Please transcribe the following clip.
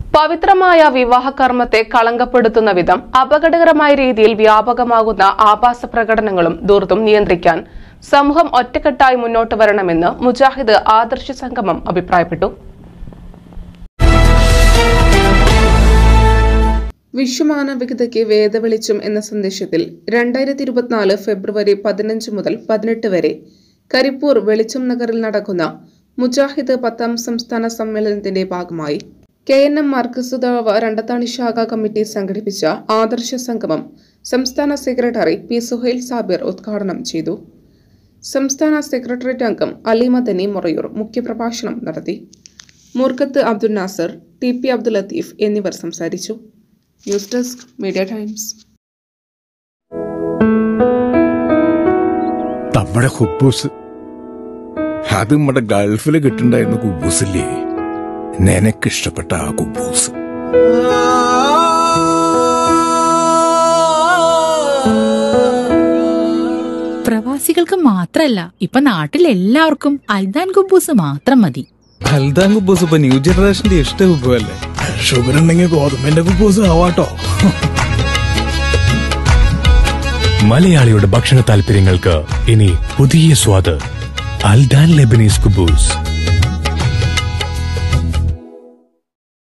പവിത്രമായ വിവാഹകർമ്മത്തെ കളങ്കപ്പെടുത്തുന്ന വിധം അപകടകരമായ രീതിയിൽ വ്യാപകമാകുന്ന ആഭാസ പ്രകടനങ്ങളും ധൂർത്തും നിയന്ത്രിക്കാൻ സമൂഹം ഒറ്റക്കെട്ടായി മുന്നോട്ട് വരണമെന്ന് മുജാഹിദ് ആദർശ സംഗമം അഭിപ്രായപ്പെട്ടു. വിശ്വമാനവികതയ്ക്ക് വേദവെളിച്ചം എന്ന സന്ദേശത്തിൽ 2024 ഫെബ്രുവരി 15 മുതൽ 18 വരെ കരിപ്പൂർ വെളിച്ചം നഗറിൽ നടക്കുന്ന മുജാഹിദ് 10ാം സംസ്ഥാന സമ്മേളനത്തിന്റെ ഭാഗമായി KNM മാർക്സിസ്റ്റുദാവ രണ്ടത്താണി ശാഖ കമ്മിറ്റി സംഘടിപ്പിച്ച ആദർശ സംഗമം സംസ്ഥാന സെക്രട്ടറി പി സുഹൈൽ സാബിർ ഉദ്ഘാടനം ചെയ്തു. സംസ്ഥാന സെക്രട്ടേറിയറ്റ് അംഗം അലി മദനി മൊറയൂർ മുഖ്യപ്രഭാഷണം നടത്തി. മൂർക്കത്ത് അബ്ദുൽ നാസർ, TP അബ്ദുൽ ലത്തീഫ് എന്നിവർ സംസാരിച്ചു. News desk media times. നമ്മുടെ കുബൂസ് അത് നമ്മുടെ ഗൾഫിൽ കിട്ടുണ്ടായിരുന്ന കുബൂസില്ലേ, നിനക്കിഷ്ടപ്പെട്ട ആ കുബൂസ്. പ്രവാസികൾക്ക് മാത്രല്ല, ഇപ്പൊ നാട്ടിലെല്ലാവർക്കും അൽദാൻ കുബൂസ് മാത്രം മതി. അൽദാൻ കുബൂസ് ഇപ്പൊ ന്യൂ ജനറേഷന്റെ ഇഷ്ട കുബുവല്ലേ. ഷുഗർ ഉണ്ടെങ്കിൽ ഗോതമ്പിന്റെ കുബൂസ് ആവാട്ടോ. മലയാളിയുടെ ഭക്ഷണ താല്പര്യങ്ങൾക്ക് ഇനി പുതിയ സ്വാദ്. അൽദാൻ ലെബനീസ് കുബൂസ്.